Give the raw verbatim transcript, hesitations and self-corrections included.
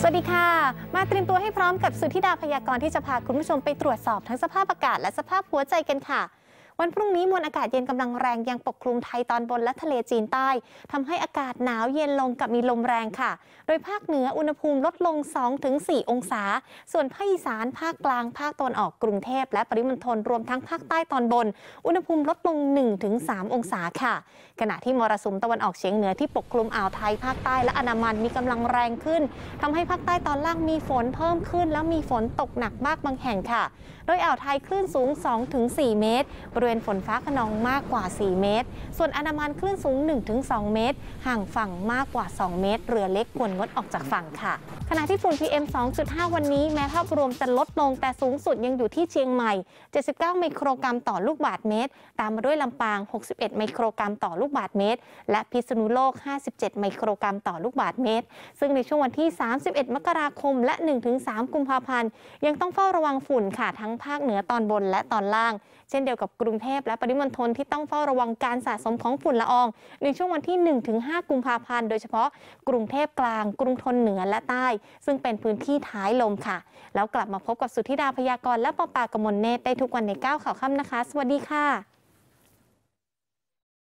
สวัสดีค่ะมาเตรียมตัวให้พร้อมกับสุธิดาพยากรณ์ที่จะพาคุณผู้ชมไปตรวจสอบทั้งสภาพอากาศและสภาพหัวใจกันค่ะวันพรุ่งนี้มวลอากาศเย็นกำลังแรงยังปกคลุมไทยตอนบนและทะเลจีนใต้ทำให้อากาศหนาวเย็นลงกับมีลมแรงค่ะโดยภาคเหนืออุณหภูมิลดลง สองถึงสี่ องศาส่วนภาคอีสานภาคกลางภาคตะวันออกกรุงเทพและปริมณฑลรวมทั้งภาคใต้ตอนบนอุณหภูมิลดลง หนึ่งถึงสาม องศาค่ะขณะที่มรสุมตะวันออกเฉียงเหนือที่ปกคลุมอ่าวไทยภาคใต้และอันดามันมีกำลังแรงขึ้นทำให้ภาคใต้ตอนล่างมีฝนเพิ่มขึ้นและมีฝนตกหนักมากบางแห่งค่ะโดยอ่าวไทยคลื่นสูง สองถึงสี่ เมตรบริเวณฝนฟ้าคะนองมากกว่าสี่เมตรส่วนอันดามันคลื่นสูง หนึ่งถึงสอง เมตรห่างฝั่งมากกว่าสองเมตรเรือเล็กควรงดออกจากฝั่งค่ะขณะที่ฝุ่น พี เอ็ม สองจุดห้า วันนี้แม้ภาพรวมจะลดลงแต่สูงสุดยังอยู่ที่เชียงใหม่เจ็ดสิบเก้าไมโครกรัมต่อลูกบาศก์เมตรตามมาด้วยลำปางหกสิบเอ็ดไมโครกรัมต่อลูกบาศก์เมตรและพิษณุโลกห้าสิบเจ็ดไมโครกรัมต่อลูกบาศก์เมตรซึ่งในช่วงวันที่สามสิบเอ็ดมกราคมและ หนึ่งถึงสาม กุมภาพันธ์ยังต้องเฝ้าระวังฝุ่นค่ะทั้งภาคเหนือตอนบนและตอนล่างเช่นเดียวกับกรุงเทพและปริมณฑลที่ต้องเฝ้าระวังการสะสมของฝุ่นละอองในช่วงวันที่ หนึ่งถึงห้า กุมภาพันธ์โดยเฉพาะกรุงเทพกลางกรุงธนเหนือและใต้ซึ่งเป็นพื้นที่ท้ายลมค่ะแล้วกลับมาพบกับสุธิดาพยากรณ์และปอปากมลเนตรได้ทุกวันในเก้าข่าวค่ำนะคะสวัสดีค่ะ